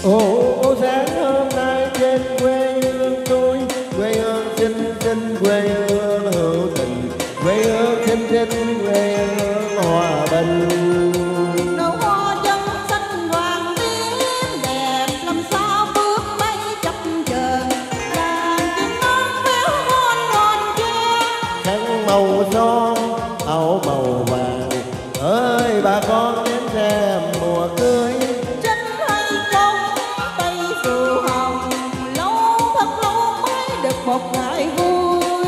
Ô sáng hôm nay trên quê hương tôi, quê hương xinh xinh, quê hương hữu tình, quê hương xinh xinh, quê hương hòa bình. Nụ hoa chân xanh hoàng tím đẹp làm sao bước mấy chập chờn, đàn chim non véo von ngon che. Khăn màu son áo màu vàng ơi bà con đến xem mùa cưới. Trinh hay công tay dù hồng, lâu thật lâu mới được một ngày vui.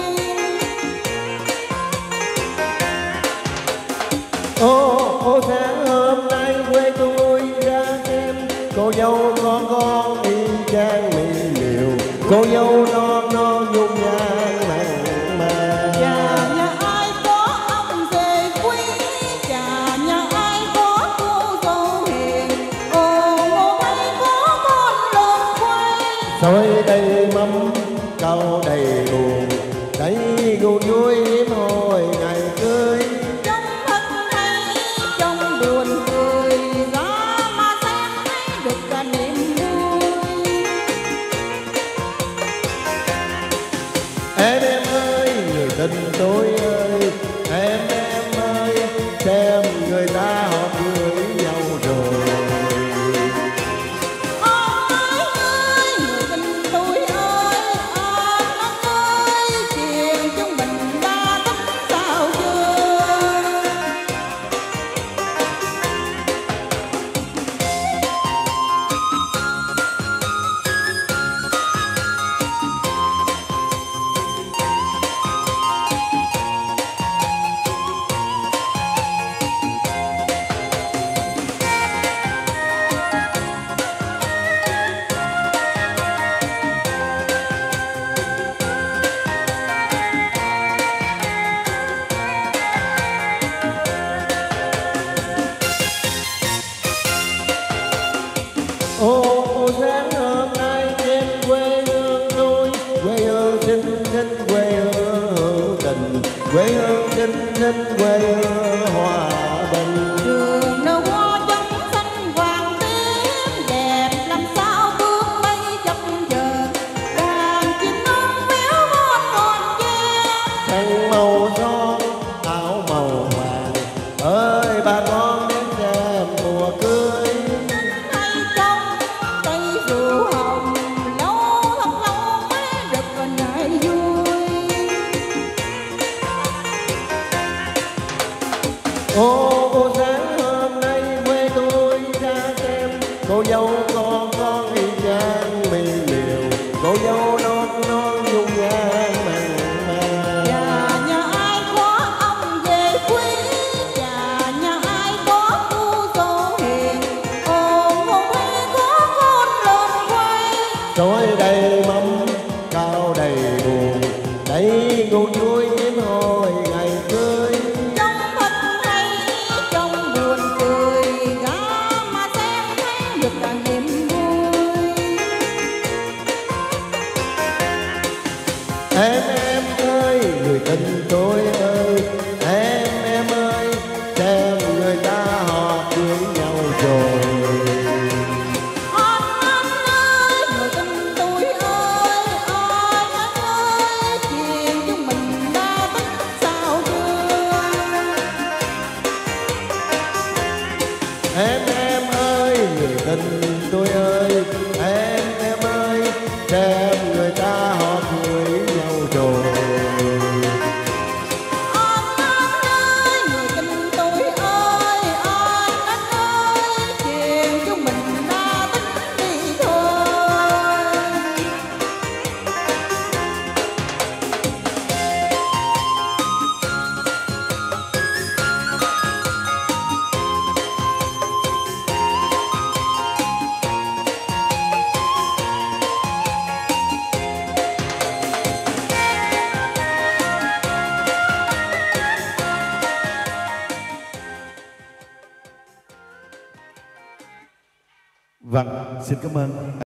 Ô sáng hôm nay quê tôi ra xem cô dâu con y chang mỹ miều, cô dâu non non dung nhan mặn mà. Nhà ai có ông rể quý, nhà ai có cô dâu hiền, ngô hay có con lợn quay. Xôi đầy mâm cau đầy buồn, đầy buồn vui hiếm hoi ngày cưới. Trong thân hay trong buồn cười, giá mà xem thấy được cả niềm vui. Em ơi người tình tôi ơi, em ơi xem người ta họ cưới nhau rồi. Ông ơi người tình tôi ơi, anh ơi chuyện chúng mình đã tính sao chưa. Ô sáng hôm nay trên quê hương tôi, quê hương xinh xinh, quê hương hữu tình, quê hương xinh xinh, quê hương hòa bình. Đường nở hoa chân xanh hoàng tím đẹp làm sao bước mấy chập chờn, đàn chim non véo von ngon che. Khăn màu son áo màu vàng ơi bà con đến xem mùa cưới. Hay công tay dù hồng, lâu thật lâu mới được ngày vui. Ô sáng hôm nay quê tôi ra xem cô dâu con y chang mỹ miều, cô dâu non non dung nhan mặn mà. Nhà ai có ông về quý, nhà ai có cô dâu hiền, ngô hay có con lợn quay. Xôi đầy mâm cao đầy buồn, đầy buồn vui hiếm hoi ngày cưới. Trong thật hay trong buồn cười, gã mà xem thấy được cả niềm vui. Em ơi người tình tôi ơi, em ơi xem người ta họ cưới nhau rồi. Anh ơi người tình tôi ơi, anh ơi chuyện chúng mình đã tính sao chưa. Em ơi người tình tôi ơi, em ơi xem người ta họ cưới nhau rồi. Anh ơi người tình tôi ơi, anh ơi chuyện chúng mình đã tính đi thôi. Vâng, xin cảm ơn.